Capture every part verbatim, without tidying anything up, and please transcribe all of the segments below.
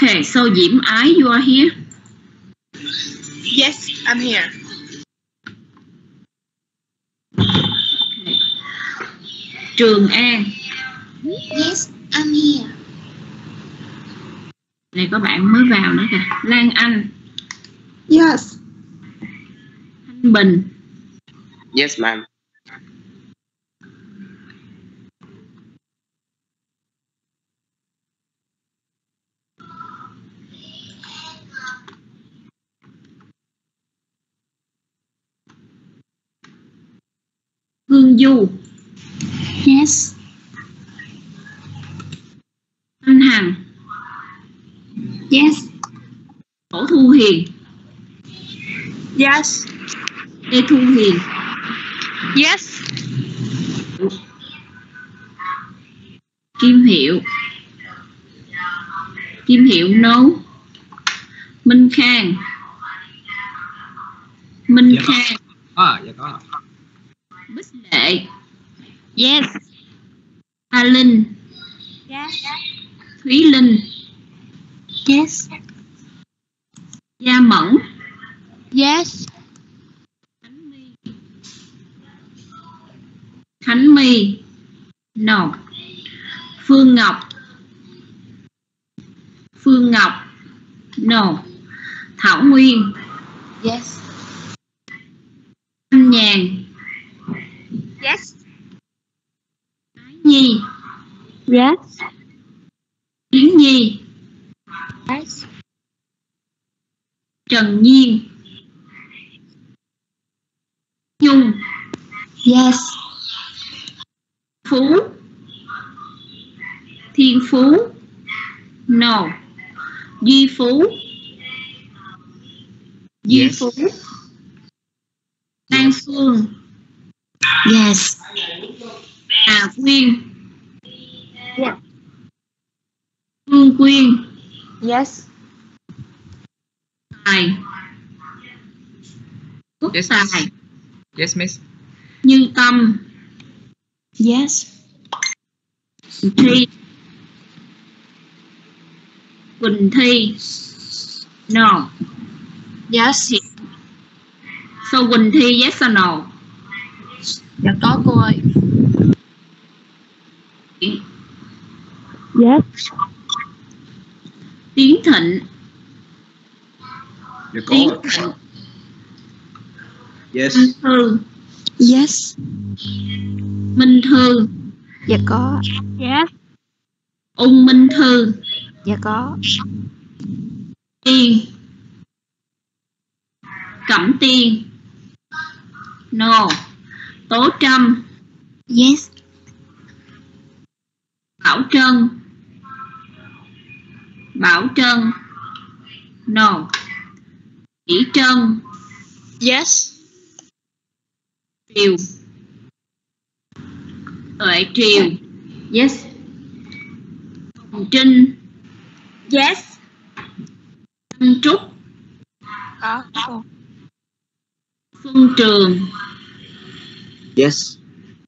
Okay, so Diễm Ái, you are here? Yes, I'm here. Okay. Trường An. Yes, I'm here. Này có bạn mới vào nữa kìa. Lan Anh. Yes. Thanh Bình. Yes, ma'am. Hương Du. Yes. Anh Hằng. Yes. Đỗ Thu Hiền. Yes. Lê Thu Hiền. Yes. Kim Hiệu. Kim Hiệu no. Minh Khang. Minh Dạ có. Khang. À, dạ có. Bích Lệ. Yes. A Linh. Yes. Thúy Linh. Yes. Gia Mẫn. Yes. Khánh My. Khánh My. No. Phương Ngọc. Phương Ngọc. No. Thảo Nguyên. Yes. Thanh Nhàn. Yes. Ái Nhi. Yes. Yến Nhi. Yes. Trần Nhiên. Nhung. Yes. Phú. Thiên Phú. No. Duy Phú. Duy Yes. Phú. Lan Phương. Yes. Hà Quyên. Yeah. Phương Quyên. Yes. Tài. Quốc Yes. Tài. Yes, miss. Như Tâm. Yes. Thi. Quỳnh Thi. No. Yes. So Quỳnh Thi, yes or no? Dạ có cô ơi. Yes. Tiến Thịnh. Dạ Tiến có. Thịnh. Yes. Minh Thư. Yes. Minh Thư. Dạ có. Yes. Ung Minh Thư. Dạ có. Tiên. Cẩm Tiên. No. Tố Trâm. Yes. Bảo Trân. Bảo Trân. No. Chỉ Trân. Yes. Triều. Tuệ Triều. Yes. Hồng Trinh. Yes. Thanh Trúc. Có. Xuân Trường. Yes.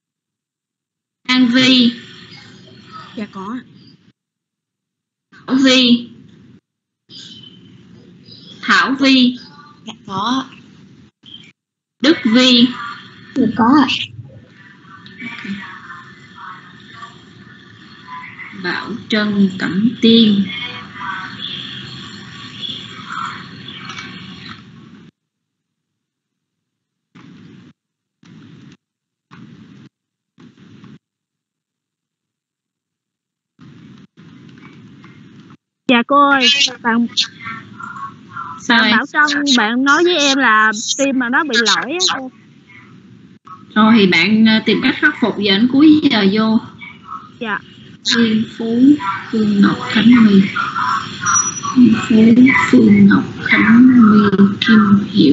An Vi. Dạ có. Thảo Vi. Thảo Vi. Dạ có. Đức Vi. Dạ có. Bảo Trân, Cẩm Tiên. Dạ cô ơi, bạn Sao bạn em? Bảo Trân, bạn nói với em là tim mà nó bị lỗi á cô. Rồi thì bạn ờ, tìm cách khắc phục giờ đến cuối giờ vô. Dạ. Thiên Phú, Phương Ngọc, Khánh My. Thiên Phú, Phương Ngọc, Khánh My, Kim Hiệu.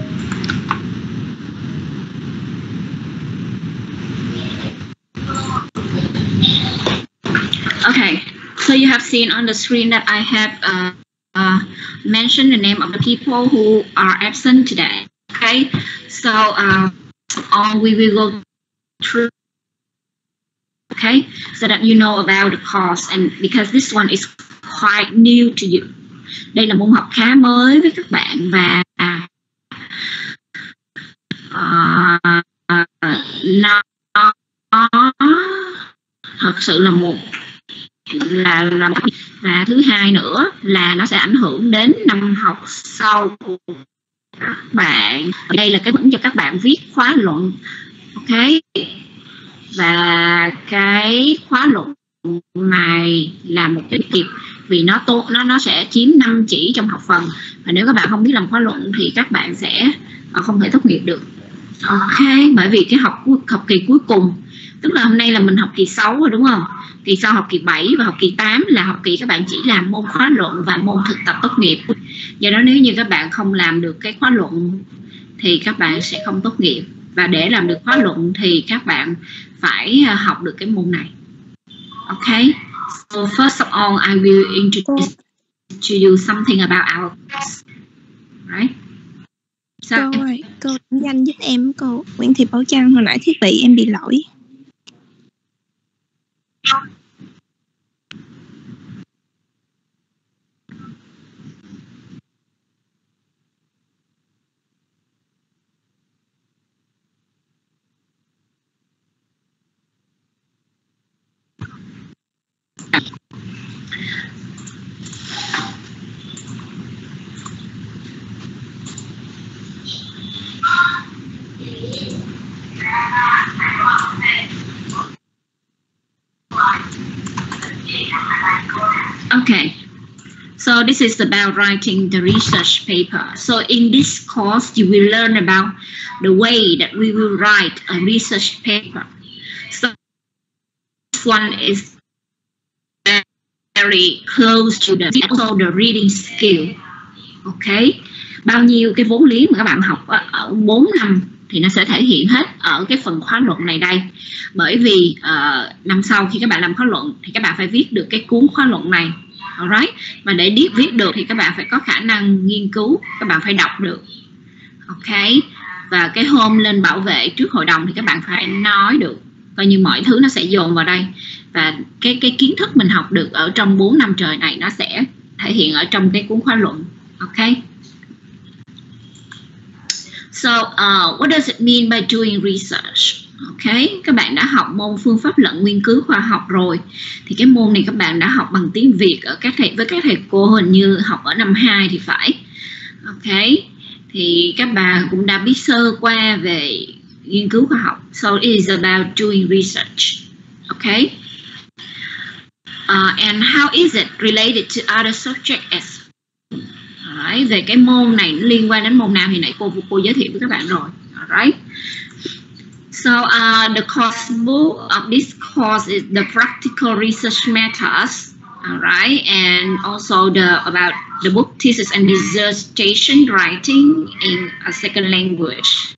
Okay, so you have seen on the screen that I have uh, uh, mentioned the name of the people who are absent today. Okay, so uh, on we will go through. Okay, so that you know about the course, and because this one is quite new to you. Đây là môn học khá mới với các bạn và uh, nó thật sự là một là là và thứ hai nữa là nó sẽ ảnh hưởng đến năm học sau của các bạn. Đây là cái vấn cho các bạn viết khóa luận. Ok, và cái khóa luận này là một cái việc vì nó tốt, nó nó sẽ chiếm năm chỉ trong học phần, và nếu các bạn không biết làm khóa luận thì các bạn sẽ không thể tốt nghiệp được. Ok, bởi vì cái học học kỳ cuối cùng, tức là hôm nay là mình học kỳ sáu rồi đúng không? Kỳ sau học kỳ bảy và học kỳ tám là học kỳ các bạn chỉ làm môn khóa luận và môn thực tập tốt nghiệp. Do đó nếu như các bạn không làm được cái khóa luận thì các bạn sẽ không tốt nghiệp, và để làm được khóa luận thì các bạn phải học được cái môn này. Ok, so first of all I will introduce to you something about our course. Right? So, Cô ơi, cô điểm danh giúp em. Cô Nguyễn Thị Bảo Trăng, hồi nãy thiết bị em bị lỗi. Okay, so this is about writing the research paper. So in this course, you will learn about the way that we will write a research paper. So this one is very close to the also the reading skill. Okay, bao nhiêu cái vốn liếng mà các bạn học ở, ở bốn năm thì nó sẽ thể hiện hết ở cái phần khóa luận này đây. Bởi vì uh, năm sau khi các bạn làm khóa luận thì các bạn phải viết được cái cuốn khóa luận này. Alright, và để viết viết được thì các bạn phải có khả năng nghiên cứu, các bạn phải đọc được. Ok, và cái hôm lên bảo vệ trước hội đồng thì các bạn phải nói được, coi như mọi thứ nó sẽ dồn vào đây, và cái cái kiến thức mình học được ở trong bốn năm trời này nó sẽ thể hiện ở trong cái cuốn khóa luận. Ok, so uh, what does it mean by doing research? Ok, các bạn đã học môn phương pháp luận nghiên cứu khoa học rồi, thì cái môn này các bạn đã học bằng tiếng Việt ở các thầy với các thầy cô, hình như học ở năm hai thì phải. Ok, thì các bạn cũng đã biết sơ qua về nghiên cứu khoa học. So it is about doing research. Ok, uh, and how is it related to other subjects? Alright, về cái môn này nó liên quan đến môn nào thì nãy cô cô giới thiệu với các bạn rồi. Alright. So uh, the course book of this course is the practical research methods, all right, and also the about the book thesis and dissertation writing in a second language.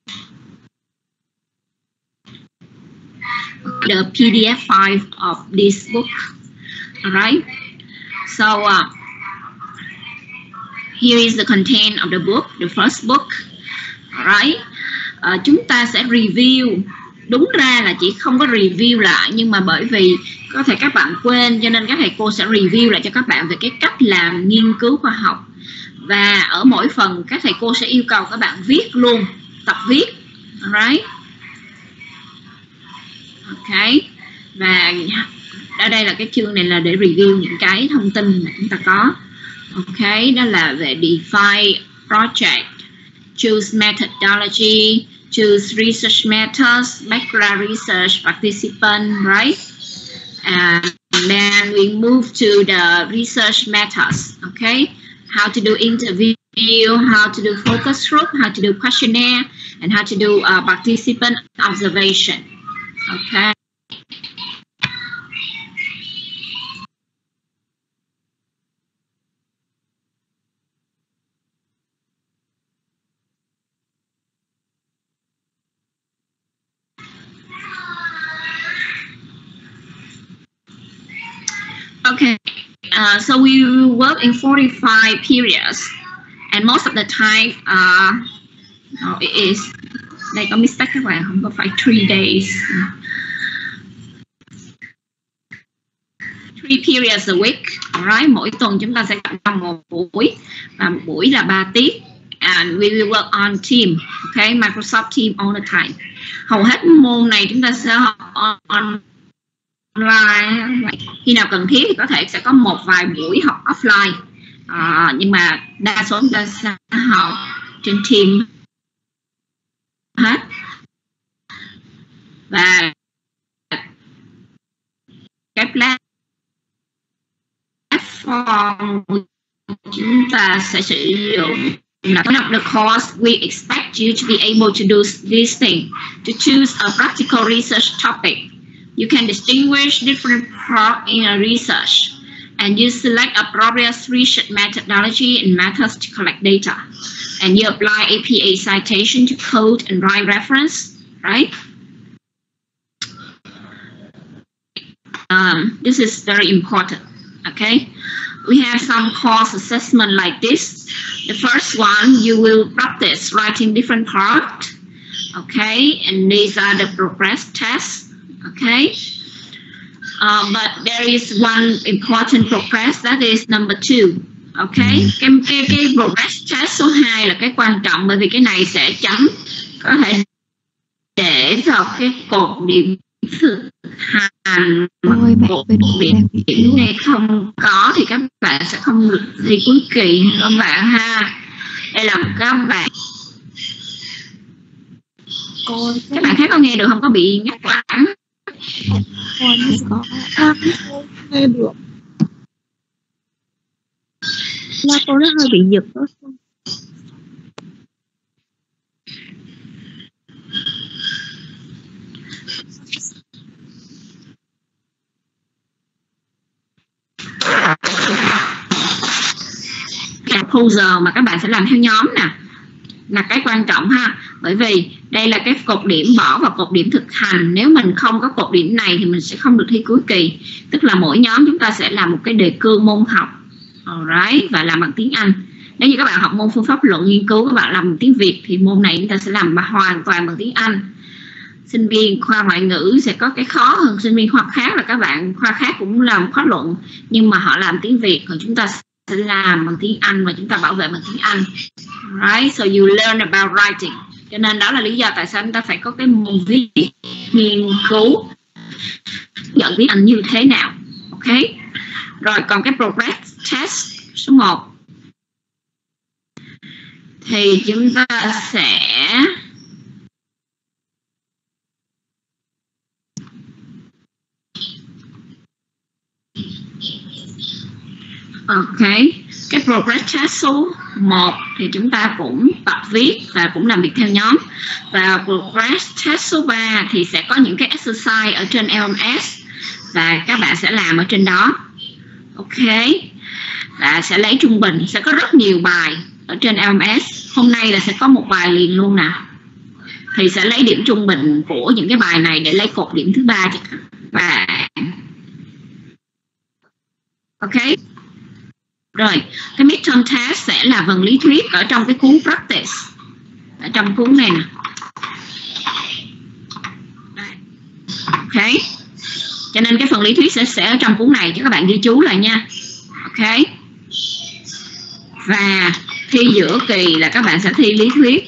The P D F file of this book, all right. So uh, here is the content of the book, the first book, all right. Uh, chúng ta sẽ review, đúng ra là chỉ không có review lại, nhưng mà bởi vì có thể các bạn quên cho nên các thầy cô sẽ review lại cho các bạn về cái cách làm nghiên cứu khoa học, và ở mỗi phần các thầy cô sẽ yêu cầu các bạn viết luôn, tập viết. Alright, ok, và ở đây là cái chương này là để review những cái thông tin mà chúng ta có. Ok, đó là về define project, choose methodology, choose research methods, background research participant, right? And then we move to the research methods, okay? How to do interview, how to do focus group, how to do questionnaire, and how to do uh, participant observation, okay? Okay, uh, so we will work in forty-five periods, and most of the time, uh, no, it is. Đây có mistake các bạn, không có phải three days. Three periods a week, alright. Mỗi tuần chúng ta sẽ gặp trong một buổi, và một buổi là ba tiết. And we will work on team, okay, Microsoft Team all the time. Hầu hết môn này chúng ta sẽ học online. Khi nào cần thiết thì có thể sẽ có một vài buổi học offline, à, nhưng mà đa số chúng ta sẽ học trên team hết. Và cái platform chúng ta sẽ sử dụng là one of the course we expect you to be able to do this thing, to choose a practical research topic. You can distinguish different parts in a research, and you select appropriate research methodology and methods to collect data, and you apply A P A citation to code and write reference, right? Um, this is very important, okay? We have some course assessment like this. The first one, you will practice writing different parts, okay? And these are the progress tests, okay? Um, but there is one important progress, that is number two, okay? Cái, cái, cái progress test số hai là cái quan trọng, bởi vì cái này sẽ chấm có thể để vào cái cột điểm thực hành. Ôi, bạn Cột điểm, điểm này không có thì các bạn sẽ không được thi cuối kỳ các bạn ha. Đây là các bạn. Cô Các bạn khác có nghe được không? Có bị ngắt quãng? con có nghe được. Là cô nó hơi bị giật đó. Proposal mà các bạn sẽ làm theo nhóm nè là cái quan trọng ha, bởi vì đây là cái cột điểm bỏ vào cột điểm thực hành. Nếu mình không có cột điểm này thì mình sẽ không được thi cuối kỳ, tức là mỗi nhóm chúng ta sẽ làm một cái đề cương môn học, alright, và làm bằng tiếng Anh. Nếu như các bạn học môn phương pháp luận nghiên cứu, các bạn làm bằng tiếng Việt thì môn này chúng ta sẽ làm hoàn toàn bằng tiếng Anh. Sinh viên khoa ngoại ngữ sẽ có cái khó hơn sinh viên khoa khác, là các bạn khoa khác cũng làm khóa luận nhưng mà họ làm tiếng Việt, còn chúng ta sẽ làm bằng tiếng Anh và chúng ta bảo vệ bằng tiếng Anh. Right, so you learn about writing. Cho nên đó là lý do tại sao chúng ta phải có cái môn viết nghiên cứu, nhận viết Anh như thế nào. Ok. Rồi còn cái progress test số một thì chúng ta sẽ ok, cái progress test số một thì chúng ta cũng tập viết và cũng làm việc theo nhóm. Và progress test số ba thì sẽ có những cái exercise ở trên L M S và các bạn sẽ làm ở trên đó. Ok. Và sẽ lấy trung bình, sẽ có rất nhiều bài ở trên L M S. Hôm nay là sẽ có một bài liền luôn nè. Thì sẽ lấy điểm trung bình của những cái bài này để lấy cột điểm thứ ba cho các bạn. Ok. Rồi, cái midterm test sẽ là phần lý thuyết ở trong cái cuốn practice. Ở trong cuốn này nè. Ok. Cho nên cái phần lý thuyết sẽ, sẽ ở trong cuốn này cho các bạn ghi chú lại nha. Ok. Và thi giữa kỳ là các bạn sẽ thi lý thuyết.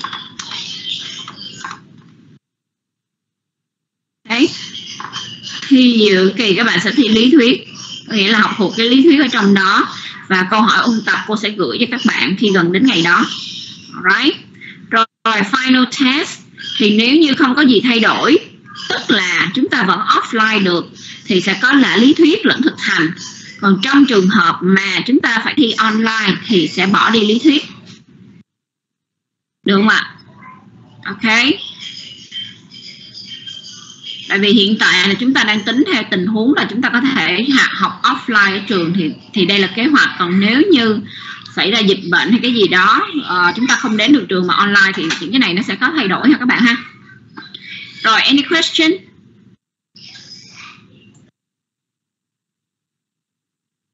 Đấy. Thi giữa kỳ các bạn sẽ thi lý thuyết, có nghĩa là học thuộc cái lý thuyết ở trong đó. Và câu hỏi ôn tập cô sẽ gửi cho các bạn khi gần đến ngày đó. Alright. Rồi, rồi final test thì nếu như không có gì thay đổi, tức là chúng ta vẫn offline được, thì sẽ có là lý thuyết lẫn thực hành. Còn trong trường hợp mà chúng ta phải thi online thì sẽ bỏ đi lý thuyết. Được không ạ? Ok. Tại vì hiện tại là chúng ta đang tính theo tình huống là chúng ta có thể học offline ở trường thì thì đây là kế hoạch. Còn nếu như xảy ra dịch bệnh hay cái gì đó, uh, chúng ta không đến được trường mà online thì những cái này nó sẽ có thay đổi ha các bạn ha. Rồi, any question?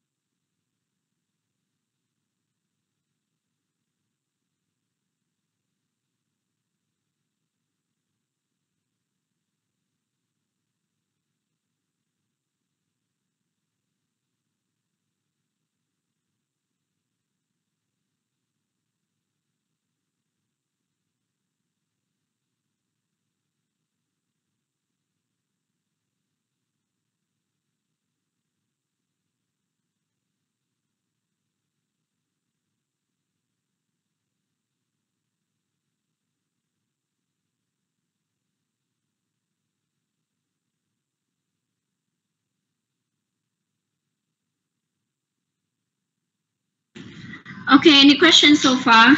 Okay, any questions so far?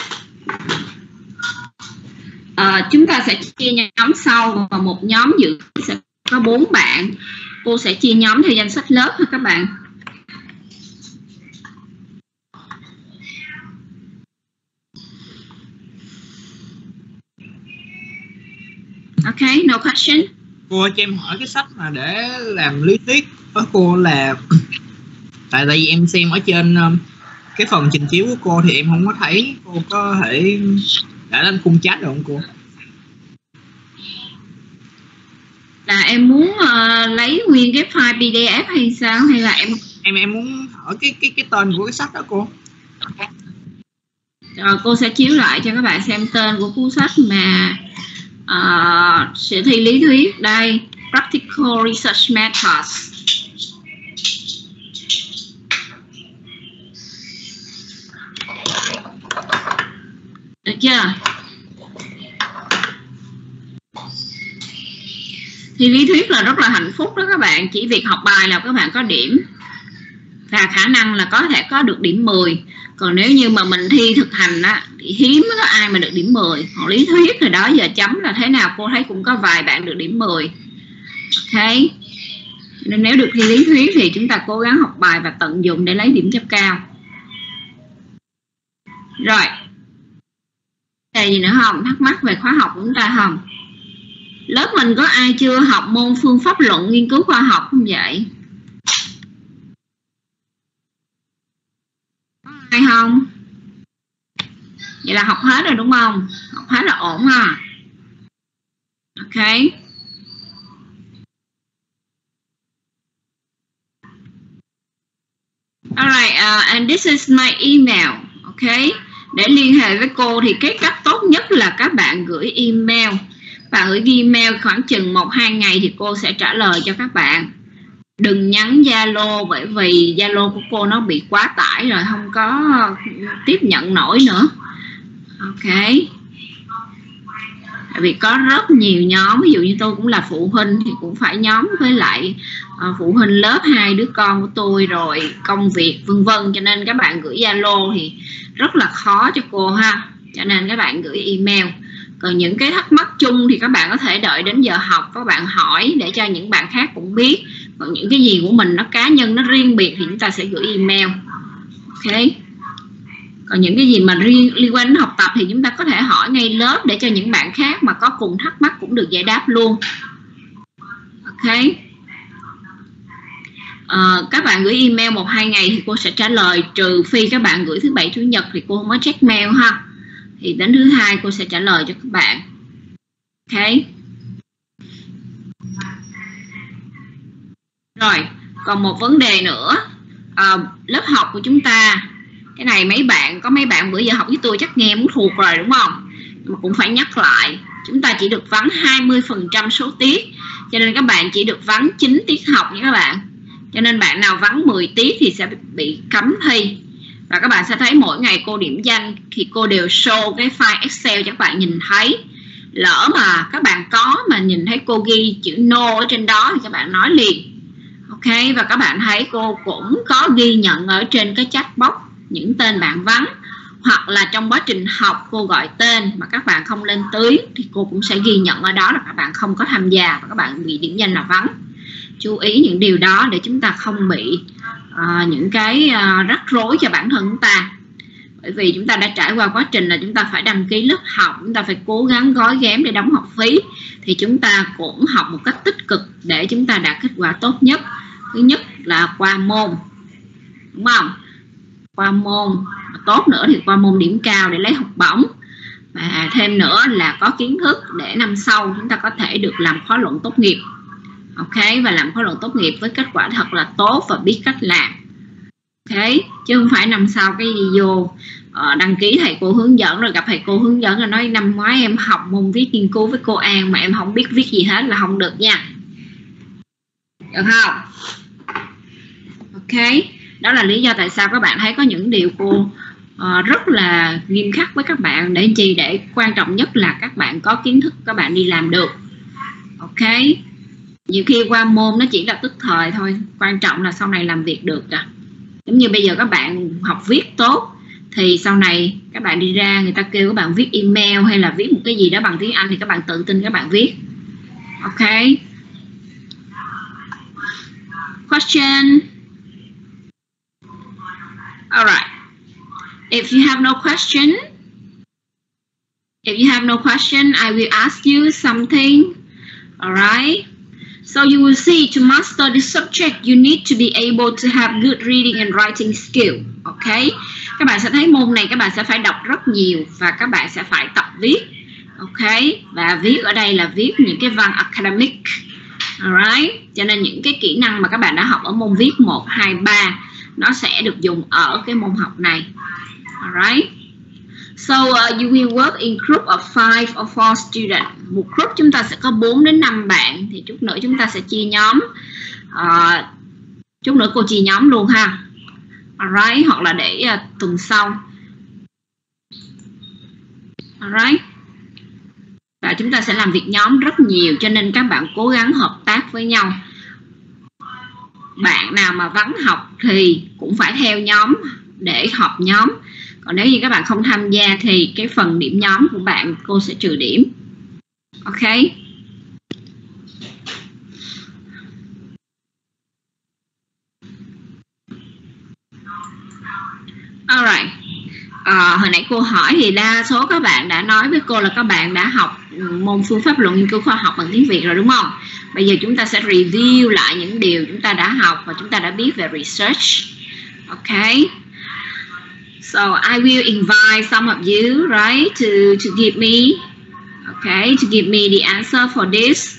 Uh, chúng ta sẽ chia nhóm sau, và một nhóm dự sẽ có bốn bạn. Cô sẽ chia nhóm theo danh sách lớp ha các bạn. Okay, no question. Cô cho em hỏi cái sách mà để làm lý thuyết với cô là tại tại vì em xem ở trên um, cái phần trình chiếu của cô thì em không có thấy. Cô có thể đã lên khung chat được không cô? Là em muốn uh, lấy nguyên cái file pê đê ép hay sao, hay là em em em muốn hỏi cái cái cái tên của cái sách đó cô? Rồi cô sẽ chiếu lại cho các bạn xem tên của cuốn sách mà uh, sử thi lý thuyết đây, Practical Research Methods. Được chưa? Thì lý thuyết là rất là hạnh phúc đó các bạn. Chỉ việc học bài là các bạn có điểm, và khả năng là có thể có được điểm mười. Còn nếu như mà mình thi thực hành á, thì hiếm có ai mà được điểm mười. Còn lý thuyết rồi đó, giờ chấm là thế nào cô thấy cũng có vài bạn được điểm mười. Ok, nên nếu được thi lý thuyết thì chúng ta cố gắng học bài và tận dụng để lấy điểm cho cao. Rồi, cái gì nữa không? Thắc mắc về khóa học của chúng ta không? Lớp mình có ai chưa học môn phương pháp luận nghiên cứu khoa học không vậy? Có ai không? Vậy là học hết rồi đúng không? Học hết là ổn ha. Ok. Alright, uh, and this is my email. Ok. Để liên hệ với cô thì cái cách tốt nhất là các bạn gửi email. Bạn gửi email khoảng chừng một hai ngày thì cô sẽ trả lời cho các bạn. Đừng nhắn Zalo, bởi vì Zalo của cô nó bị quá tải rồi, không có tiếp nhận nổi nữa. Ok. Tại vì có rất nhiều nhóm, ví dụ như tôi cũng là phụ huynh thì cũng phải nhóm với lại uh, phụ huynh lớp hai đứa con của tôi, rồi công việc vân vân, cho nên các bạn gửi Zalo thì rất là khó cho cô ha. Cho nên các bạn gửi email. Còn những cái thắc mắc chung thì các bạn có thể đợi đến giờ học các bạn hỏi để cho những bạn khác cũng biết. Còn những cái gì của mình nó cá nhân, nó riêng biệt thì chúng ta sẽ gửi email. Ok. Còn những cái gì mà riêng liên quan đến học tập thì chúng ta có thể hỏi ngay lớp để cho những bạn khác mà có cùng thắc mắc cũng được giải đáp luôn. Ok. À, các bạn gửi email một hai ngày thì cô sẽ trả lời, trừ phi các bạn gửi thứ bảy chủ nhật thì cô không có check mail ha. Thì đến thứ hai cô sẽ trả lời cho các bạn. Ok. Rồi, còn một vấn đề nữa. À, lớp học của chúng ta, cái này mấy bạn, có mấy bạn bữa giờ học với tôi chắc nghe muốn thuộc rồi đúng không? Mà cũng phải nhắc lại. Chúng ta chỉ được vắng hai mươi phần trăm số tiết. Cho nên các bạn chỉ được vắng chín tiết học nha các bạn. Cho nên bạn nào vắng mười tiết thì sẽ bị cấm thi. Và các bạn sẽ thấy mỗi ngày cô điểm danh thì cô đều show cái file Excel cho các bạn nhìn thấy. Lỡ mà các bạn có mà nhìn thấy cô ghi chữ no ở trên đó thì các bạn nói liền. Ok, và các bạn thấy cô cũng có ghi nhận ở trên cái chat box những tên bạn vắng. Hoặc là trong quá trình học cô gọi tên mà các bạn không lên tuyến thì cô cũng sẽ ghi nhận ở đó là các bạn không có tham gia và các bạn bị điểm danh là vắng. Chú ý những điều đó để chúng ta không bị uh, những cái uh, rắc rối cho bản thân chúng ta. Bởi vì chúng ta đã trải qua quá trình là chúng ta phải đăng ký lớp học, chúng ta phải cố gắng gói ghém để đóng học phí, thì chúng ta cũng học một cách tích cực để chúng ta đạt kết quả tốt nhất. Thứ nhất là qua môn, đúng không? Qua môn tốt nữa thì qua môn điểm cao để lấy học bổng. Và thêm nữa là có kiến thức để năm sau chúng ta có thể được làm khóa luận tốt nghiệp. Ok, và làm khóa luận tốt nghiệp với kết quả thật là tốt và biết cách làm. Ok, chứ không phải năm sau cái gì vô uh, đăng ký thầy cô hướng dẫn rồi gặp thầy cô hướng dẫn rồi nói năm ngoái em học môn viết nghiên cứu với cô An mà em không biết viết gì hết là không được nha. Được không? Ok, đó là lý do tại sao các bạn thấy có những điều cô uh, rất là nghiêm khắc với các bạn. Để chi? Để quan trọng nhất là các bạn có kiến thức, các bạn đi làm được. Ok, nhiều khi qua môn nó chỉ là tức thời thôi, quan trọng là sau này làm việc được. À, giống như bây giờ các bạn học viết tốt thì sau này các bạn đi ra người ta kêu các bạn viết email hay là viết một cái gì đó bằng tiếng Anh thì các bạn tự tin các bạn viết. Ok. Question. Alright. If you have no question, if you have no question, I will ask you something. Alright. So you will see, to master this subject, you need to be able to have good reading and writing skill. Ok. Các bạn sẽ thấy môn này các bạn sẽ phải đọc rất nhiều và các bạn sẽ phải tập viết. Ok. Và viết ở đây là viết những cái văn academic. Alright. Cho nên những cái kỹ năng mà các bạn đã học ở môn viết một, hai, ba nó sẽ được dùng ở cái môn học này. Alright. So uh, you will work in group of five or four students. Một group chúng ta sẽ có bốn đến năm bạn. Thì chút nữa chúng ta sẽ chia nhóm. uh, Chút nữa cô chia nhóm luôn ha. Alright. Hoặc là để uh, tuần sau. Alright. Và chúng ta sẽ làm việc nhóm rất nhiều, cho nên các bạn cố gắng hợp tác với nhau. Bạn nào mà vắng học thì cũng phải theo nhóm để họp nhóm. Còn nếu như các bạn không tham gia thì cái phần điểm nhóm của bạn cô sẽ trừ điểm. Ok. Alright. À, hồi nãy cô hỏi thì đa số các bạn đã nói với cô là các bạn đã học môn phương pháp luận nghiên cứu khoa học bằng tiếng Việt rồi đúng không? Bây giờ chúng ta sẽ review lại những điều chúng ta đã học và chúng ta đã biết về research. Ok. So I will invite some of you, right, to to give me, okay, to give me the answer for this.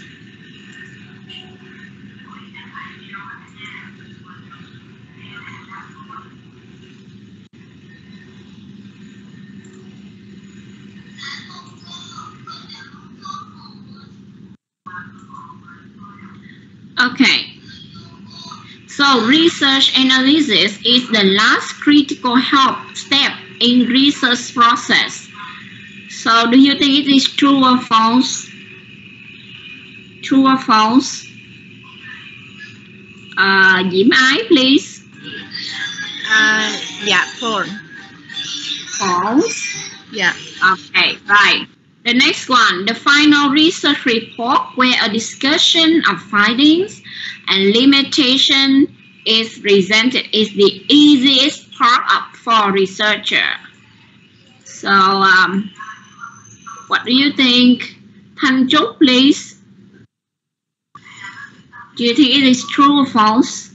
Okay. So research analysis is the last critical help step in research process. So do you think it is true or false? True or false? Uh, Diễm Ái, please. Uh, yeah, false. False. Yeah. Okay, right. The next one, the final research report where a discussion of findings and limitation is presented is the easiest part of for researcher. So, um, what do you think? Thanh Trúc, please. Do you think it is true or false?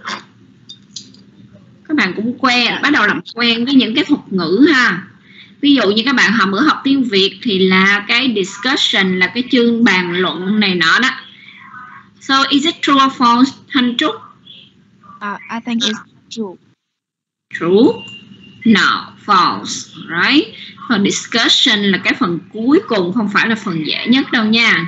Các bạn cũng quen, bắt đầu làm quen với những cái thuật ngữ ha. Ví dụ như các bạn học bữa học tiếng Việt thì là cái discussion, là cái chương bàn luận này nọ đó. So is it true or false, Thanh Trúc? Uh, I think it's true. True? No, false, right? Phần discussion là cái phần cuối cùng, không phải là phần dễ nhất đâu nha.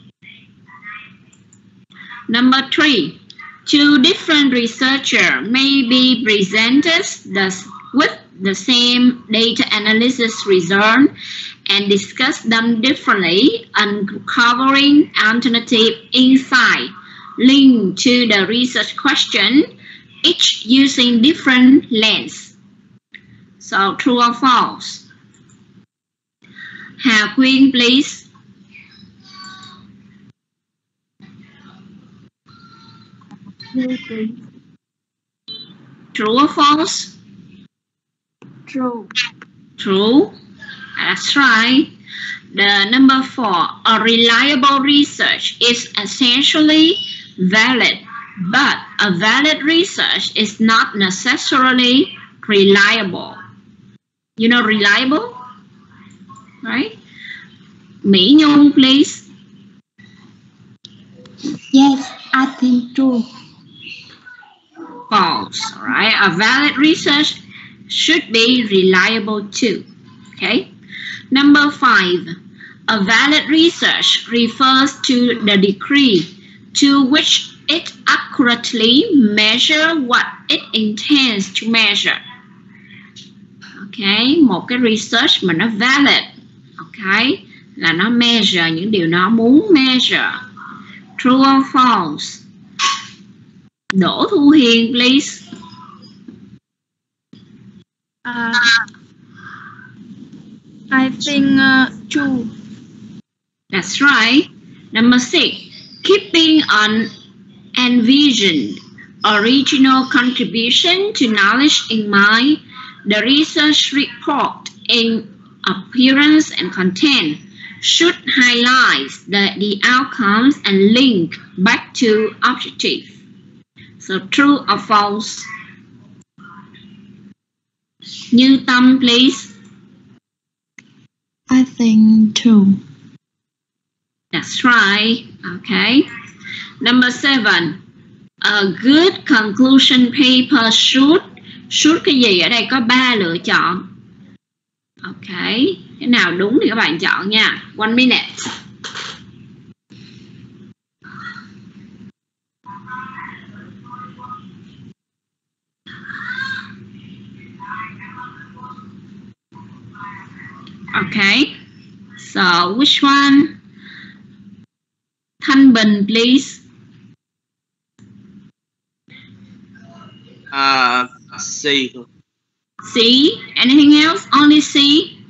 Number three, two different researchers may be presented the, with the same data analysis result and discuss them differently, uncovering alternative insight linked to the research question, each using different lens. So true or false? Hà Quyên, please. True or false? True. True. That's right. The number four, a reliable research is essentially valid, but a valid research is not necessarily reliable. You know reliable? Right? Mỹ Nhung, please. Yes, I think true. False. All right. A valid research should be reliable too. Okay. Number five, a valid research refers to the degree to which it accurately measures what it intends to measure. Okay, một cái research mà nó valid, okay, là nó measure những điều nó muốn measure. True or false? Đỗ Thu Hiền, please. Uh, I think uh, true. That's right. Number six, keeping an envisioned original contribution to knowledge in mind, the research report in appearance and content should highlight the, the outcomes and link back to objective. So true or false? Như Tâm, please. I think true. That's right. Okay. Number seven. A good conclusion paper should. Should cái gì ở đây có ba lựa chọn. Ok. Cái nào đúng thì các bạn chọn nha. One minute. Okay. So which one? Thanh Bình, please. Uh, C. C. Anything else? Only C?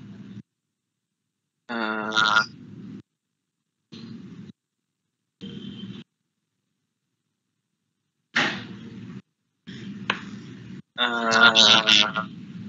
Uh, uh,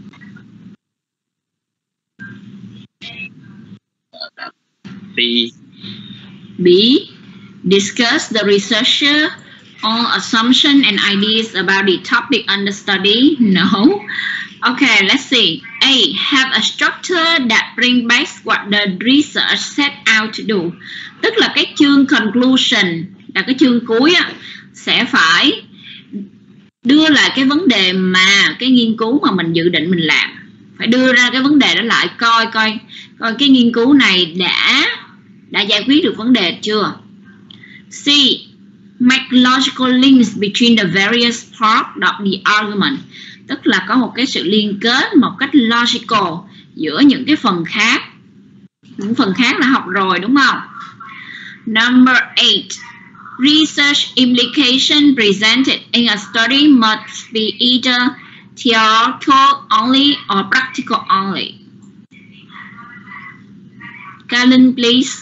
B. B. Discuss the researcher on assumption and ideas about the topic under study. No. Okay, let's see. A. Have a structure that brings back what the research set out to do. Tức là cái chương conclusion, là cái chương cuối á, sẽ phải đưa lại cái vấn đề mà cái nghiên cứu mà mình dự định mình làm. Phải đưa ra cái vấn đề đó lại, coi coi coi cái nghiên cứu này đã đã giải quyết được vấn đề chưa. C. Make logical links between the various parts of the argument. Tức là có một cái sự liên kết một cách logical giữa những cái phần khác. Những phần khác đã học rồi đúng không? Number eight. Research implication presented in a study must be either theoretical only or practical only. Kalin, please.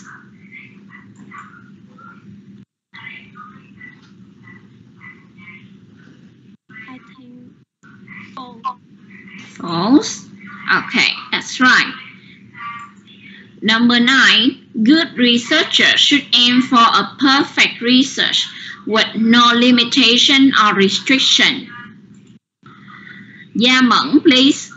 I think false. False. Okay, that's right. Number nine. Good researchers should aim for a perfect research with no limitation or restriction. Gia Mẫn, please.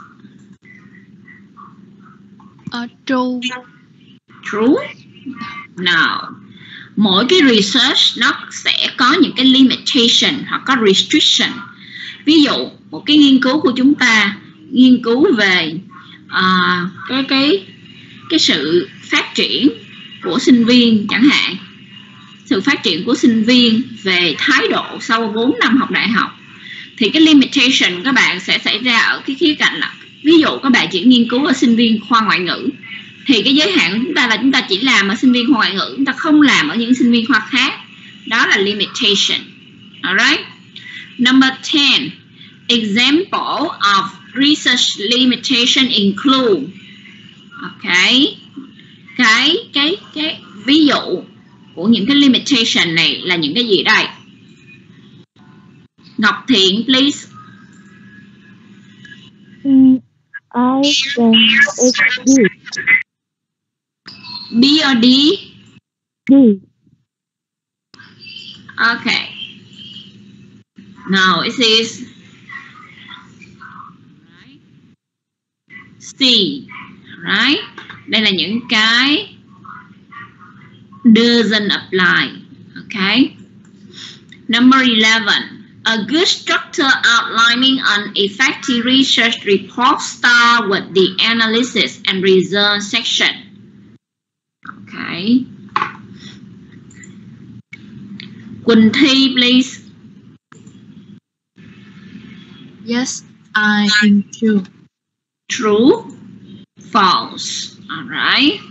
Uh, true. True? No. Mỗi cái research nó sẽ có những cái limitation hoặc có restriction. Ví dụ, một cái nghiên cứu của chúng ta nghiên cứu về uh, cái cái cái sự phát triển của sinh viên chẳng hạn. Sự phát triển của sinh viên về thái độ sau bốn năm học đại học. Thì cái limitation các bạn sẽ xảy ra ở cái khía cạnh là ví dụ các bạn chỉ nghiên cứu ở sinh viên khoa ngoại ngữ thì cái giới hạn của chúng ta là chúng ta chỉ làm ở sinh viên khoa ngoại ngữ, chúng ta không làm ở những sinh viên khoa khác. Đó là limitation. Alright. Number ten. Example of research limitation include. Okay. Cái cái cái ví dụ của những cái limitation này là những cái gì đây? Ngọc Thiện, please. Mm, I think it's D. B or D? D. Okay. No, it is C. Right? Đây là những cái doesn't apply. Okay. Number eleven. A good structure outlining an effective research report start with the analysis and result section. Okay. Quỳnh Thi, please. Yes, I think true. True. False. Alright.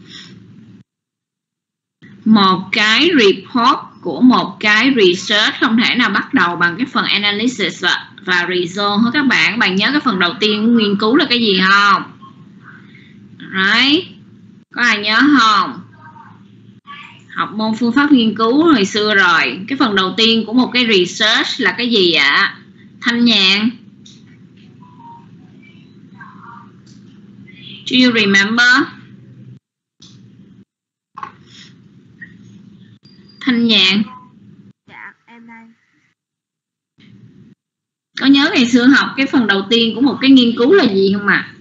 Một cái report của một cái research không thể nào bắt đầu bằng cái phần analysis và, và result hết các bạn. Các bạn nhớ cái phần đầu tiên của nghiên cứu là cái gì không? Right. Có ai nhớ không? Học môn phương pháp nghiên cứu hồi xưa rồi. Cái phần đầu tiên của một cái research là cái gì ạ? Thanh Nhàn. Do you remember? Thanh Nhàn. Dạ, em đây. Có nhớ ngày xưa học cái phần đầu tiên của một cái nghiên cứu là gì không ạ?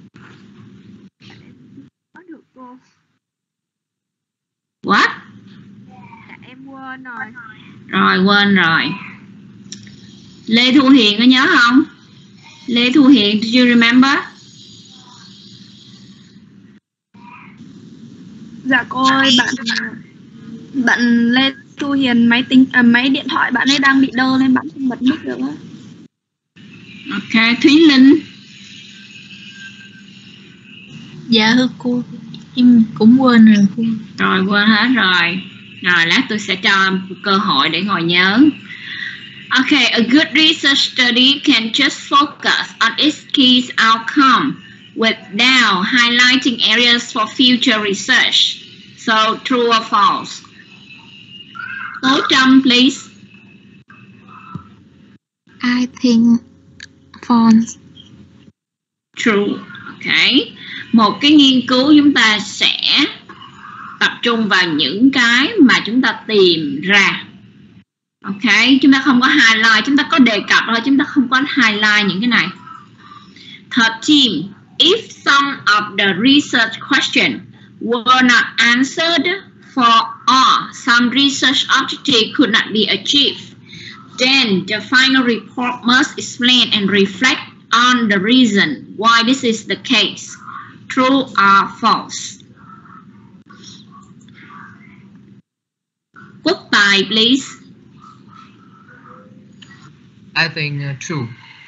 Có được cô. What? Dạ, em quên rồi. Rồi, quên rồi. Lê Thu Hiền có nhớ không? Lê Thu Hiền, do you remember? Dạ cô ơi, bạn bạn Lê Thu Hiền máy tính à, máy điện thoại bạn ấy đang bị đơ nên bạn không bật mic được á. Ok, Thúy Linh. Dạ thưa cô, em cũng quên rồi cô. Rồi, quên hết rồi. Rồi, lát tôi sẽ cho cơ hội để ngồi nhớ. Okay, a good research study can just focus on its key outcome without highlighting areas for future research. So, true or false? Tố Trâm, please. I think false. True. Okay. Một cái nghiên cứu chúng ta sẽ tập trung vào những cái mà chúng ta tìm ra. Ok, chúng ta không có highlight, chúng ta có đề cập thôi, chúng ta không có highlight những cái này. thirteen. If some of the research questions were not answered for or some research objective could not be achieved, then the final report must explain and reflect on the reason why this is the case. True or false? Quốc Tài, please. I think uh, true.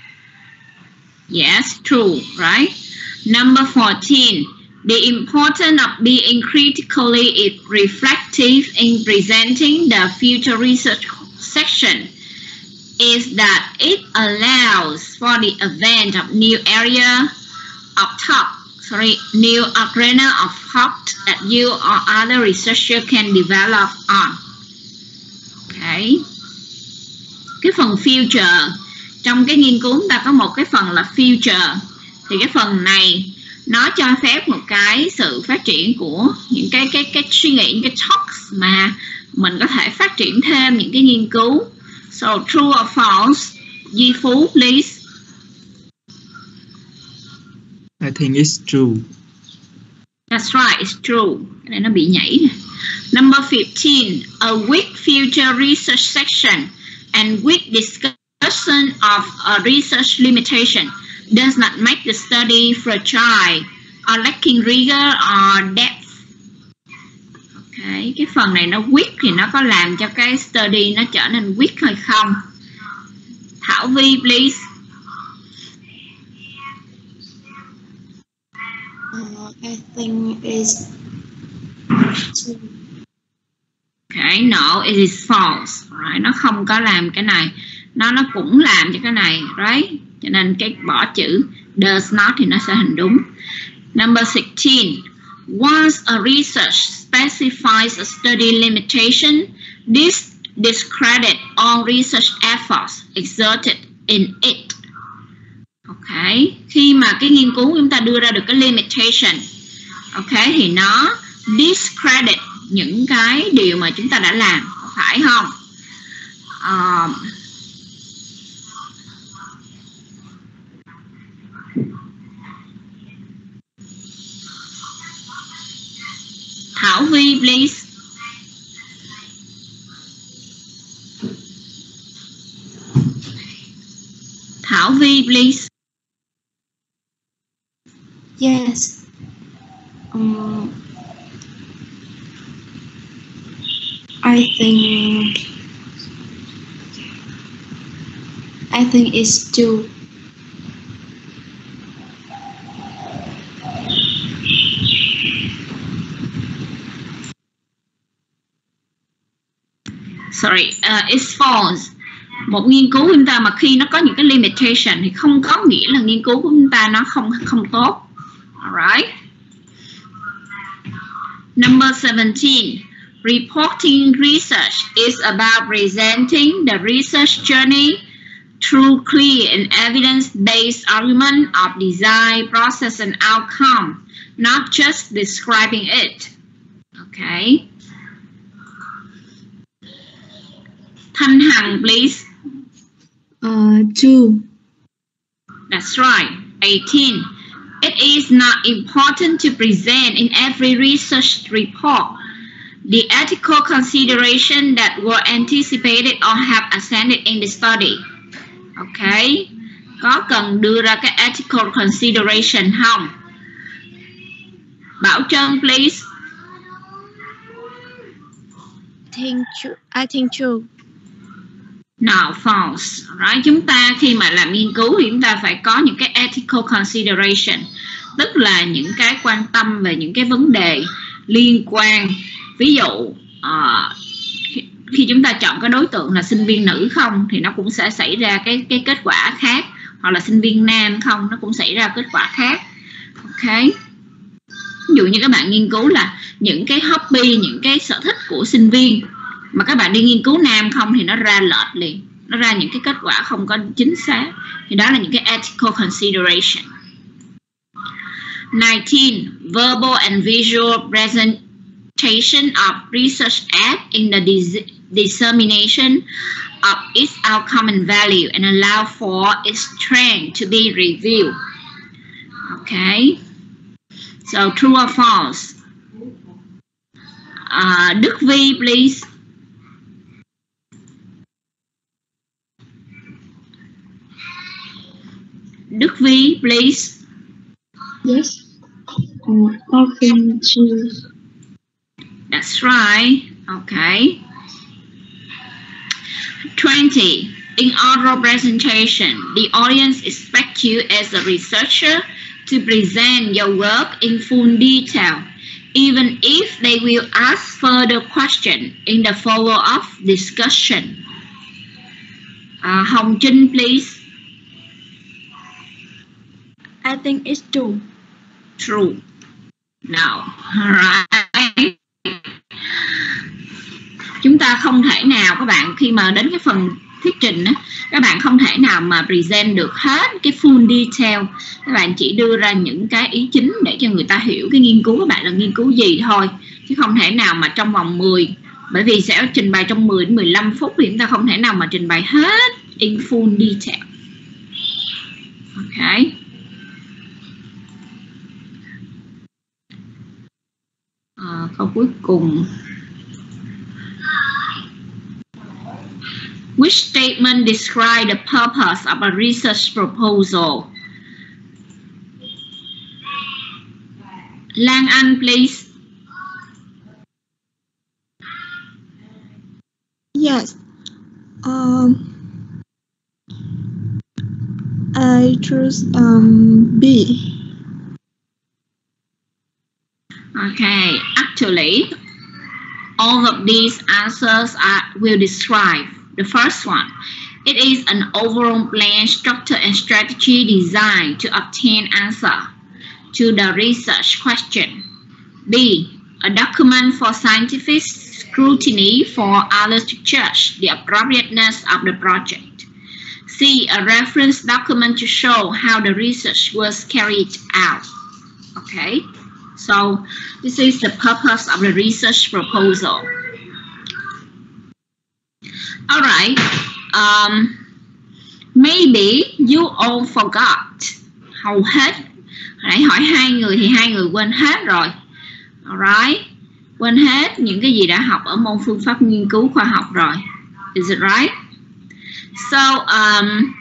Yes, true, right? Number fourteen. The importance of being critically reflective in presenting the future research section is that it allows for the advent of new area of thought, sorry, new arena of thought that you or other researcher can develop on. Okay. Cái phần future, trong cái nghiên cứu chúng ta có một cái phần là future, thì cái phần này nó cho phép một cái sự phát triển của những cái cái cái suy nghĩ, những cái talks mà mình có thể phát triển thêm những cái nghiên cứu. So true or false? Di Phú, please. I think it's true. That's right, it's true. Cái này nó bị nhảy. Number fifteen. A weak future research section and weak discussion of a research limitation does not make the study fragile or lacking rigor or depth. Okay, cái phần này nó weak thì nó có làm cho cái study nó trở nên weak hay không? Thảo Vi, please. Uh, I think it's true. Okay, no, it is false. Right, nó không có làm cái này, nó nó cũng làm cho cái này, right? Cho nên cái bỏ chữ does not thì nó sẽ hình đúng. Number sixteen. Once a research specifies a study limitation, this discredit all research efforts exerted in it. Okay, khi mà cái nghiên cứu chúng ta đưa ra được cái limitation, okay, thì nó discredit những cái điều mà chúng ta đã làm, phải không? Um, Thảo Vi, please. Thảo Vi, please. Yes. Um, I think I think it's true. Sorry, uh, it's false. Một nghiên cứu của chúng ta mà khi nó có những cái limitation thì không có nghĩa là nghiên cứu của chúng ta nó không không tốt. Alright. Number seventeen. Reporting research is about presenting the research journey through clear and evidence-based argument of design, process, and outcome, not just describing it. Okay. Thanh Hằng, please. Uh, two. That's right. eighteen. It is not important to present in every research report the ethical consideration that were anticipated or have ascended in the study. Okay. Có cần đưa ra cái ethical consideration không? Bảo Trân, please. Think true. I think true. No, false. Right? Chúng ta khi mà làm nghiên cứu thì chúng ta phải có những cái ethical consideration, tức là những cái quan tâm về những cái vấn đề liên quan. Ví dụ uh, khi, khi chúng ta chọn cái đối tượng là sinh viên nữ không thì nó cũng sẽ xảy ra cái cái kết quả khác, hoặc là sinh viên nam không nó cũng xảy ra kết quả khác. Ok. Ví dụ như các bạn nghiên cứu là những cái hobby, những cái sở thích của sinh viên, mà các bạn đi nghiên cứu nam không thì nó ra lệch liền, nó ra những cái kết quả không có chính xác. Thì đó là những cái ethical consideration. nineteen. Verbal and visual presentation of research aid in the dissemination of its outcome and value and allow for its strength to be reviewed. Okay. So true or false? Uh, Đức Vi, please. Đức Vi, please. Yes. Uh, I think two. That's right. Okay. twenty. In oral presentation, the audience expects you as a researcher to present your work in full detail, even if they will ask further questions in the follow-up discussion. Uh, Hồng Trinh, please. I think it's true. True. No. Alright. Chúng ta không thể nào, các bạn, khi mà đến cái phần thuyết trình á, các bạn không thể nào mà present được hết cái full detail. Các bạn chỉ đưa ra những cái ý chính để cho người ta hiểu cái nghiên cứu của bạn là nghiên cứu gì thôi, chứ không thể nào mà trong vòng mười, bởi vì sẽ trình bày trong mười đến mười lăm phút thì chúng ta không thể nào mà trình bày hết in full detail. Ok. À, câu cuối cùng. Which statement describes the purpose of a research proposal? Lan Anh, please. Yes. Um, I choose um, B. Okay, actually, all of these answers are, will describe. The first one, it is an overall plan, structure, and strategy designed to obtain answer to the research question. B, a document for scientific scrutiny for others to judge the appropriateness of the project. C, a reference document to show how the research was carried out. Okay, so this is the purpose of the research proposal. All right, um, maybe you all forgot. Hầu hết. Nãy hỏi hai người thì hai người quên hết rồi. All right, quên hết những cái gì đã học ở môn phương pháp nghiên cứu khoa học rồi. Is it right? So, um,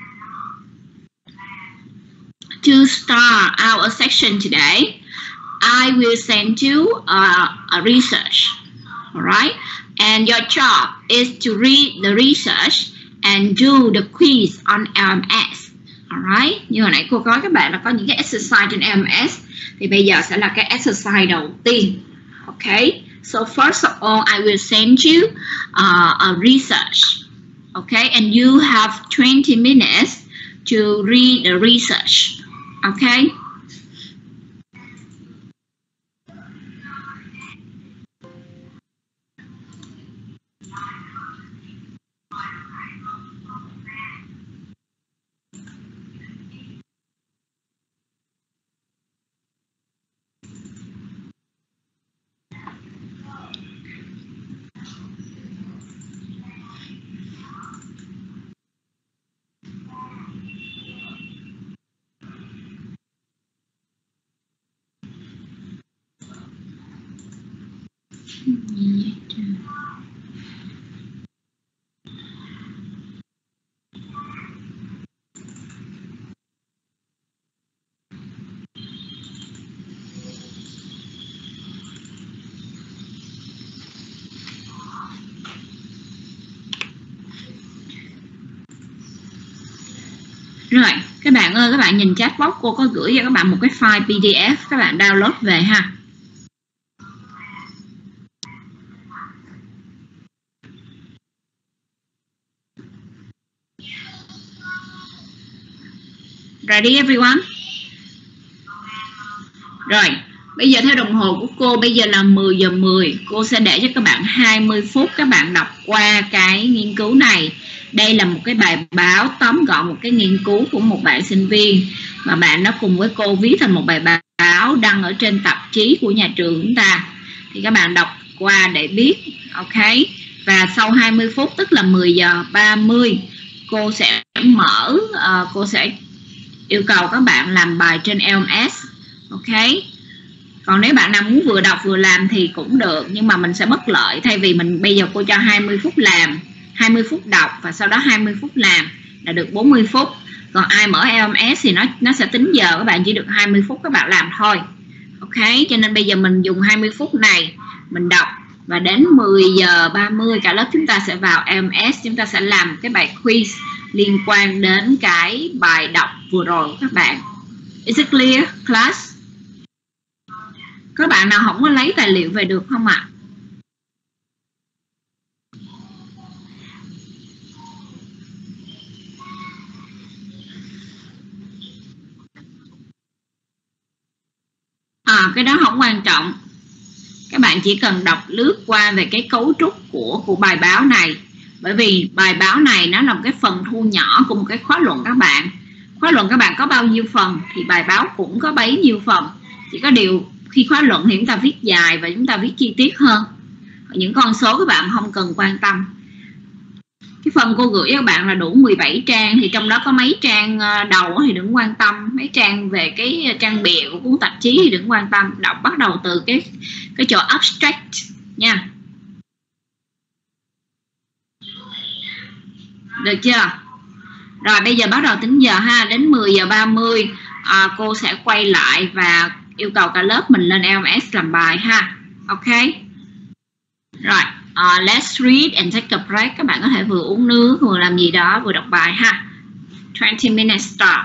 to start our section today, I will send you uh, a research. All right. And your job is to read the research and do the quiz on L M S. Alright, như hồi nãy cô nói các bạn là có những cái exercise trên L M S. Thì bây giờ sẽ là cái exercise đầu tiên. Okay, so first of all, I will send you uh, a research. Okay, and you have twenty minutes to read the research. Okay. Rồi, các bạn ơi, các bạn nhìn chat box, cô có gửi cho các bạn một cái file pê đê ép, các bạn download về ha. Ready everyone? Rồi, bây giờ theo đồng hồ của cô, bây giờ là mười giờ mười. Cô sẽ để cho các bạn hai mươi phút các bạn đọc qua cái nghiên cứu này. Đây là một cái bài báo tóm gọn một cái nghiên cứu của một bạn sinh viên, mà bạn đã cùng với cô viết thành một bài báo đăng ở trên tạp chí của nhà trường chúng ta. Thì các bạn đọc qua để biết, ok? Và sau hai mươi phút, tức là mười giờ ba mươi, cô sẽ mở, uh, cô sẽ yêu cầu các bạn làm bài trên L M S, ok? Còn nếu bạn nào muốn vừa đọc vừa làm thì cũng được, nhưng mà mình sẽ bất lợi. Thay vì mình bây giờ cô cho hai mươi phút làm, hai mươi phút đọc và sau đó hai mươi phút làm là được bốn mươi phút. Còn ai mở L M S thì nó nó sẽ tính giờ, các bạn chỉ được hai mươi phút các bạn làm thôi, ok? Cho nên bây giờ mình dùng hai mươi phút này mình đọc, và đến mười giờ ba mươi cả lớp chúng ta sẽ vào L M S, chúng ta sẽ làm cái bài quiz liên quan đến cái bài đọc vừa rồi của các bạn. Is it clear class? Các bạn nào không có lấy tài liệu về được không ạ? À, cái đó không quan trọng. Các bạn chỉ cần đọc lướt qua về cái cấu trúc của của bài báo này. Bởi vì bài báo này nó là một cái phần thu nhỏ của một cái khóa luận các bạn. Khóa luận các bạn có bao nhiêu phần thì bài báo cũng có bấy nhiêu phần. Chỉ có điều khi khóa luận thì chúng ta viết dài và chúng ta viết chi tiết hơn. Những con số các bạn không cần quan tâm. Cái phần cô gửi các bạn là đủ mười bảy trang, thì trong đó có mấy trang đầu thì đừng quan tâm, mấy trang về cái trang bìa của cuốn tạp chí thì đừng quan tâm. Đọc bắt đầu từ cái cái chỗ abstract nha. Được chưa? Rồi bây giờ bắt đầu tính giờ ha. Đến mười giờ ba mươi à, cô sẽ quay lại và yêu cầu cả lớp mình lên L M S làm bài ha. Ok. Rồi, uh, let's read and take a break. Các bạn có thể vừa uống nước, vừa làm gì đó, vừa đọc bài ha. twenty minutes start.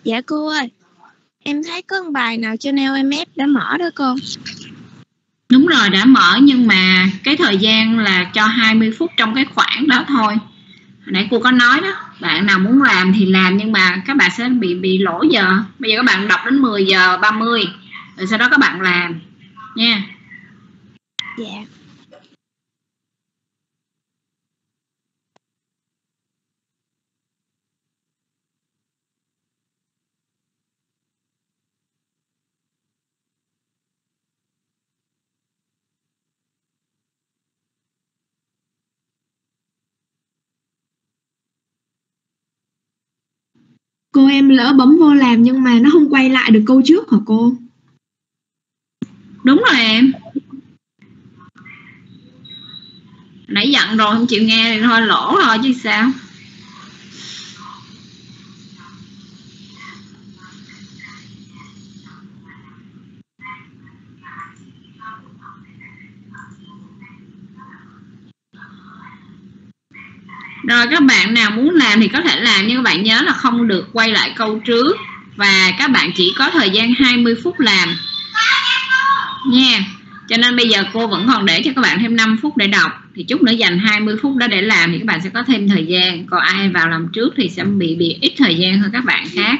Dạ cô ơi, em thấy có một bài nào trên lờ em ép đã mở đó cô. Đúng rồi, đã mở nhưng mà cái thời gian là cho hai mươi phút trong cái khoảng đó thôi. Hồi nãy cô có nói đó, bạn nào muốn làm thì làm nhưng mà các bạn sẽ bị bị lỗi giờ. Bây giờ các bạn đọc đến mười giờ ba mươi rồi sau đó các bạn làm nha. Dạ. Cô em lỡ bấm vô làm nhưng mà nó không quay lại được câu trước hả cô? Đúng rồi em. Nãy giận rồi không chịu nghe thì thôi lỗ thôi chứ sao. Rồi các bạn nào muốn làm thì có thể làm nhưng các bạn nhớ là không được quay lại câu trước và các bạn chỉ có thời gian hai mươi phút làm nha. Cho nên bây giờ cô vẫn còn để cho các bạn thêm năm phút để đọc, thì chút nữa dành hai mươi phút đó để làm thì các bạn sẽ có thêm thời gian. Còn ai vào làm trước thì sẽ bị bị ít thời gian hơn các bạn khác.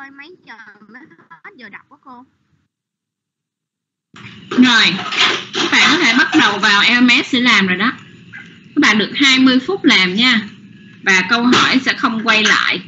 ơi, mấy giờ mới hết giờ đọc quá cô? Rồi, các bạn có thể bắt đầu vào lờ em ét để làm rồi đó. Các bạn được hai mươi phút làm nha. Và câu hỏi sẽ không quay lại.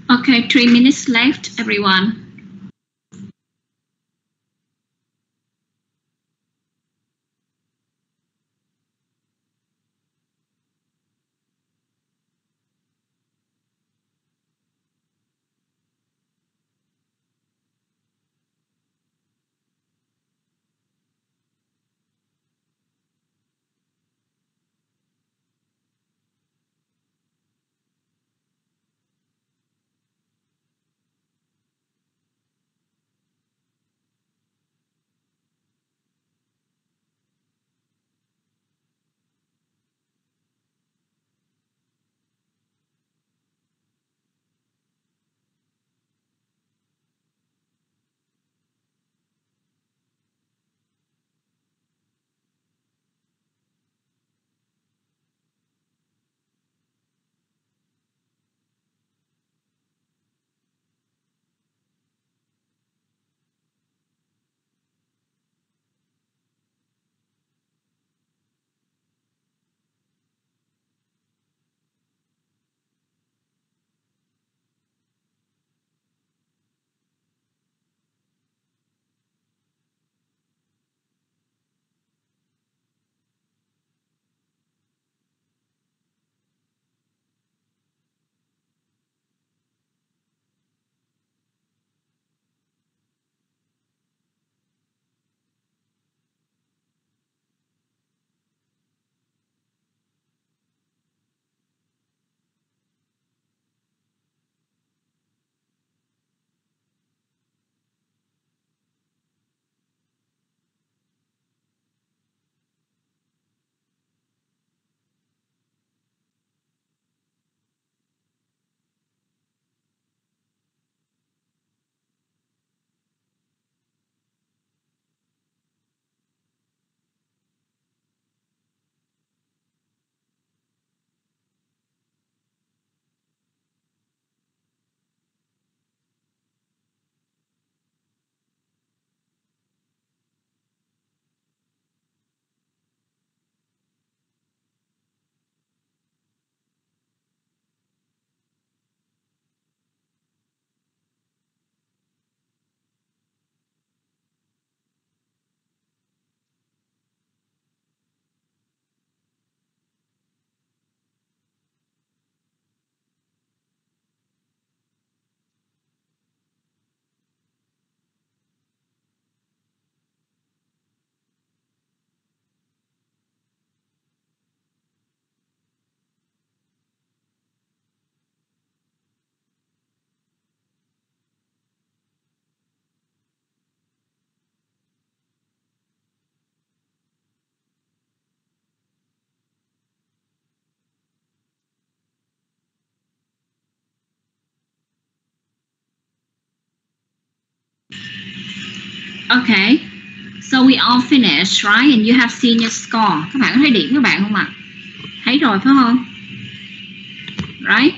Okay, three minutes left, everyone. Okay, so we all finished, right? And you have seen your score. Các bạn có thấy điểm các bạn không ạ? Thấy rồi phải không? Right?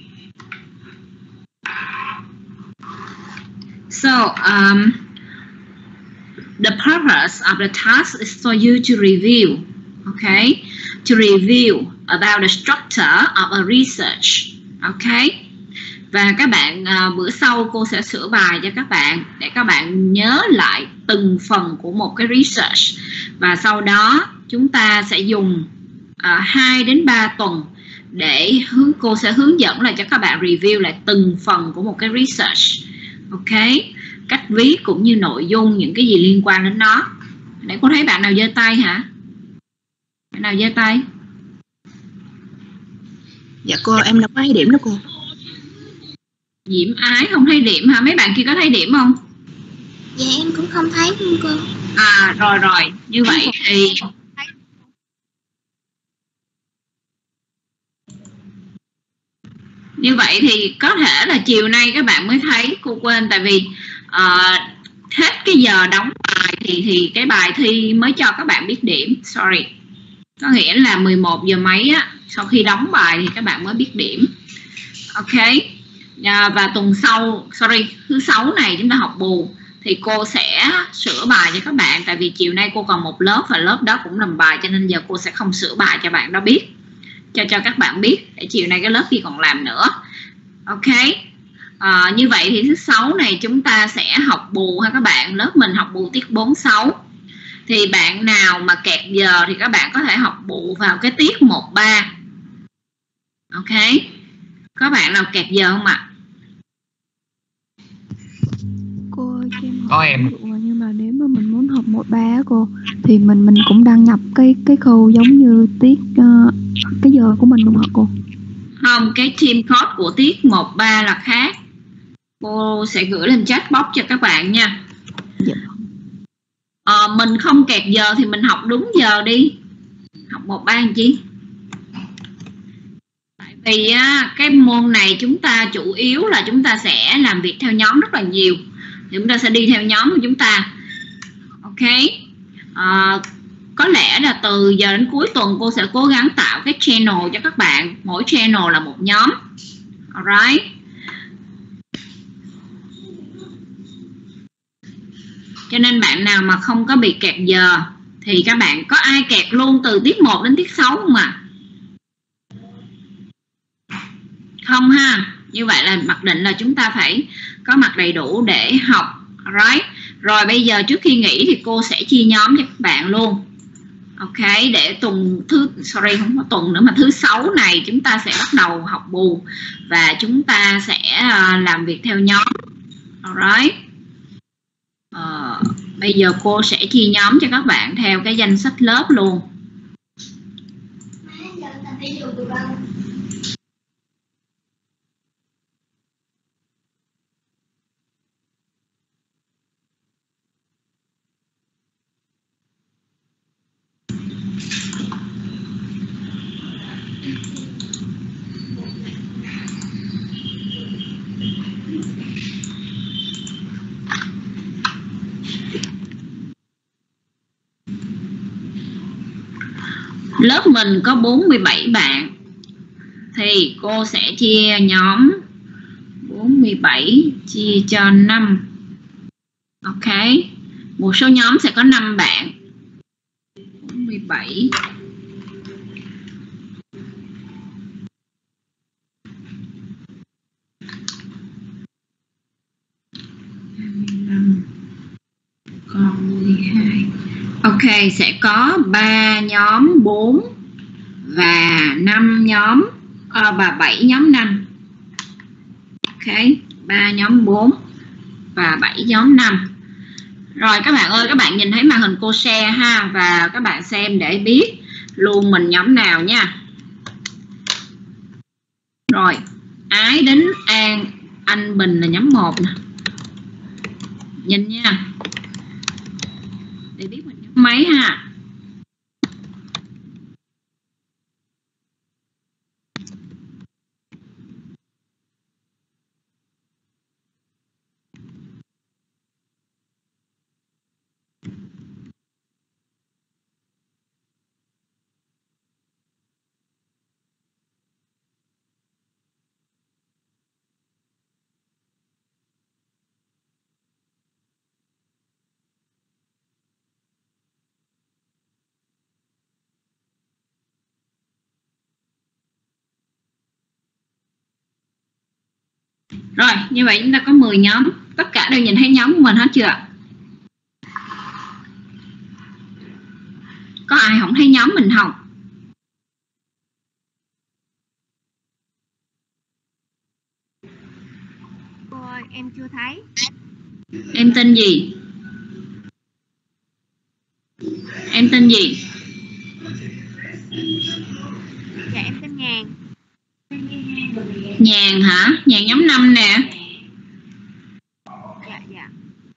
So, um, the purpose of the task is for you to review, okay? To review about the structure of a research, okay? Và các bạn uh, bữa sau cô sẽ sửa bài cho các bạn để các bạn nhớ lại từng phần của một cái research. Và sau đó chúng ta sẽ dùng uh, hai đến ba tuần để hướng cô sẽ hướng dẫn lại cho các bạn review lại từng phần của một cái research. Ok, cách viết cũng như nội dung, những cái gì liên quan đến nó. Để cô thấy bạn nào giơ tay hả? Bạn nào giơ tay? Dạ cô, em đâu có thấy điểm đâu cô. Diễm Ái không thấy điểm hả? Mấy bạn kia có thấy điểm không? Dạ em cũng không thấy luôn cô. À rồi rồi, như vậy thì Như vậy thì có thể là chiều nay các bạn mới thấy. Cô quên tại vì uh, hết cái giờ đóng bài thì thì cái bài thi mới cho các bạn biết điểm. Sorry. Có nghĩa là mười một giờ mấy á, sau khi đóng bài thì các bạn mới biết điểm. Ok. À, và tuần sau, sorry, thứ sáu này chúng ta học bù thì cô sẽ sửa bài cho các bạn. Tại vì chiều nay cô còn một lớp và lớp đó cũng làm bài, cho nên giờ cô sẽ không sửa bài cho bạn đó biết, cho cho các bạn biết để chiều nay cái lớp kia còn làm nữa. Ok. À, như vậy thì thứ sáu này chúng ta sẽ học bù ha các bạn. Lớp mình học bù tiết bốn sáu. Thì bạn nào mà kẹt giờ thì các bạn có thể học bù vào cái tiết một ba. Ok. Có bạn nào kẹt giờ không ạ? Cô ơi, cho em Có em. Nhưng mà nếu mà mình muốn học một ba cô thì mình mình cũng đăng nhập cái cái khâu giống như tiết uh, cái giờ của mình luôn hả cô? Không, cái team code của tiết một ba là khác. Cô sẽ gửi lên chat box cho các bạn nha. Dạ. À, mình không kẹt giờ thì mình học đúng giờ đi. Học một ba làm chi? Tại vì á, cái môn này chúng ta chủ yếu là chúng ta sẽ làm việc theo nhóm rất là nhiều. Thì chúng ta sẽ đi theo nhóm của chúng ta. Ok. À, có lẽ là từ giờ đến cuối tuần cô sẽ cố gắng tạo cái channel cho các bạn. Mỗi channel là một nhóm. Alright. Cho nên bạn nào mà không có bị kẹt giờ thì các bạn có ai kẹt luôn từ tiết một đến tiết sáu không ạ? À? Không ha. Như vậy là mặc định là chúng ta phải có mặt đầy đủ để học. Alright. Rồi bây giờ trước khi nghỉ thì cô sẽ chia nhóm cho các bạn luôn. Ok, để tuần thứ sorry không có tuần nữa mà thứ sáu này chúng ta sẽ bắt đầu học bù và chúng ta sẽ làm việc theo nhóm. Alright. Ờ, bây giờ cô sẽ chia nhóm cho các bạn theo cái danh sách lớp luôn. Lớp mình có bốn mươi bảy bạn thì cô sẽ chia nhóm bốn mươi bảy chia cho năm. Ok. Một số nhóm sẽ có năm bạn. bốn mươi bảy còn mười hai. Ok, sẽ có ba nhóm bốn và năm nhóm à, và bảy nhóm năm. Ok, ba nhóm bốn và bảy nhóm năm. Rồi các bạn ơi, các bạn nhìn thấy màn hình cô share ha, và các bạn xem để biết luôn mình nhóm nào nha. Rồi, Ái đến An, Anh Bình là nhóm một nè. Nhìn nha. Để biết mình nhóm mấy ha. Rồi, như vậy chúng ta có mười nhóm. Tất cả đều nhìn thấy nhóm của mình hết chưa? Có ai không thấy nhóm mình không? Cô ơi, em chưa thấy. Em tên gì? Em tên gì? Dạ em tên Nhàn. Nhàn hả? Nhàn nhóm năm nè. Dạ dạ.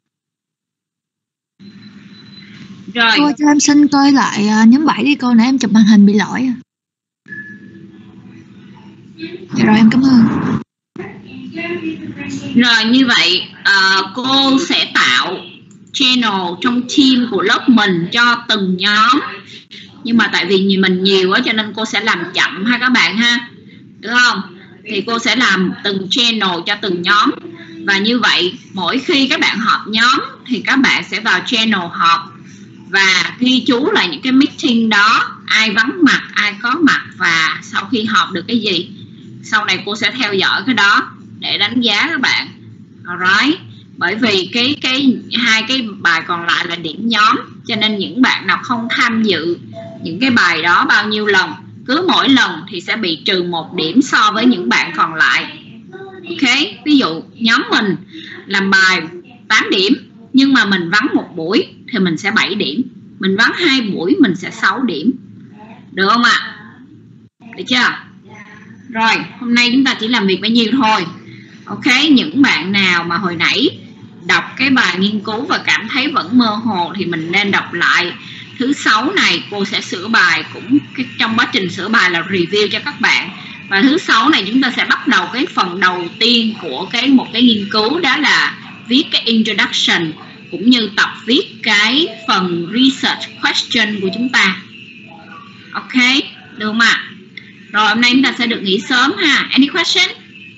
Rồi. Cô cho em xin coi lại uh, nhóm bảy đi cô, nãy em chụp màn hình bị lỗi. Dạ rồi, em cảm ơn. Rồi như vậy uh, cô sẽ tạo channel trong team của lớp mình cho từng nhóm. Nhưng mà tại vì mình nhiều quá cho nên cô sẽ làm chậm ha các bạn ha. Được không? Thì cô sẽ làm từng channel cho từng nhóm. Và như vậy mỗi khi các bạn họp nhóm thì các bạn sẽ vào channel họp và ghi chú lại những cái meeting đó, ai vắng mặt, ai có mặt và sau khi họp được cái gì. Sau này cô sẽ theo dõi cái đó. để đánh giá các bạn. Alright. Bởi vì cái cái hai cái bài còn lại là điểm nhóm, cho nên những bạn nào không tham dự những cái bài đó bao nhiêu lần, cứ mỗi lần thì sẽ bị trừ một điểm so với những bạn còn lại. Ok, ví dụ nhóm mình làm bài tám điểm, nhưng mà mình vắng một buổi thì mình sẽ bảy điểm, mình vắng hai buổi mình sẽ sáu điểm, được không ạ? Được chưa? Rồi, hôm nay chúng ta chỉ làm việc bấy nhiêu thôi. Ok, những bạn nào mà hồi nãy đọc cái bài nghiên cứu và cảm thấy vẫn mơ hồ thì mình nên đọc lại. Thứ sáu này cô sẽ sửa bài, cũng trong quá trình sửa bài là review cho các bạn. Và thứ sáu này chúng ta sẽ bắt đầu cái phần đầu tiên của cái một cái nghiên cứu, đó là viết cái introduction cũng như tập viết cái phần research question của chúng ta. Ok, được không ạ? Rồi hôm nay chúng ta sẽ được nghỉ sớm ha. Any question?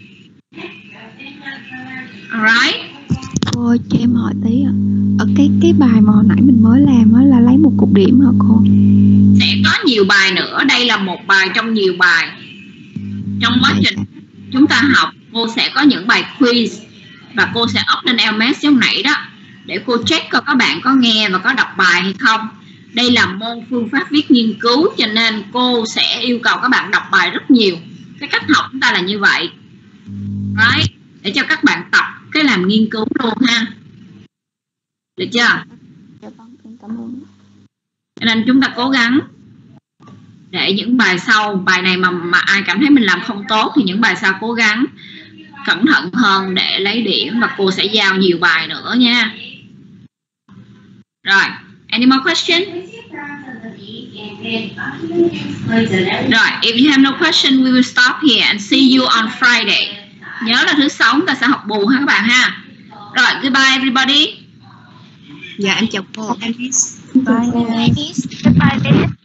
Alright. Cô cho em hỏi tí ạ. Ở cái cái bài mà hồi nãy mình mới làm á là lấy một cục điểm hả cô? Sẽ có nhiều bài nữa, đây là một bài trong nhiều bài. Trong quá trình chúng ta học, cô sẽ có những bài quiz và cô sẽ up lên L M S giống nãy đó, để cô check coi các bạn có nghe và có đọc bài hay không. Đây là môn phương pháp viết nghiên cứu, cho nên cô sẽ yêu cầu các bạn đọc bài rất nhiều. Cái cách học chúng ta là như vậy. Right. Để cho các bạn tập cái làm nghiên cứu luôn ha. Được chưa? Cảm ơn. Cho nên chúng ta cố gắng để những bài sau, bài này mà mà ai cảm thấy mình làm không tốt thì những bài sau cố gắng cẩn thận hơn để lấy điểm, và cô sẽ giao nhiều bài nữa nha. Rồi, any more question? Rồi, if you have no question, we will stop here and see you on Friday. Nhớ là thứ sáu chúng ta sẽ học bù ha các bạn ha. Rồi, goodbye everybody. Dạ em chào cô. Em Bye. Bye.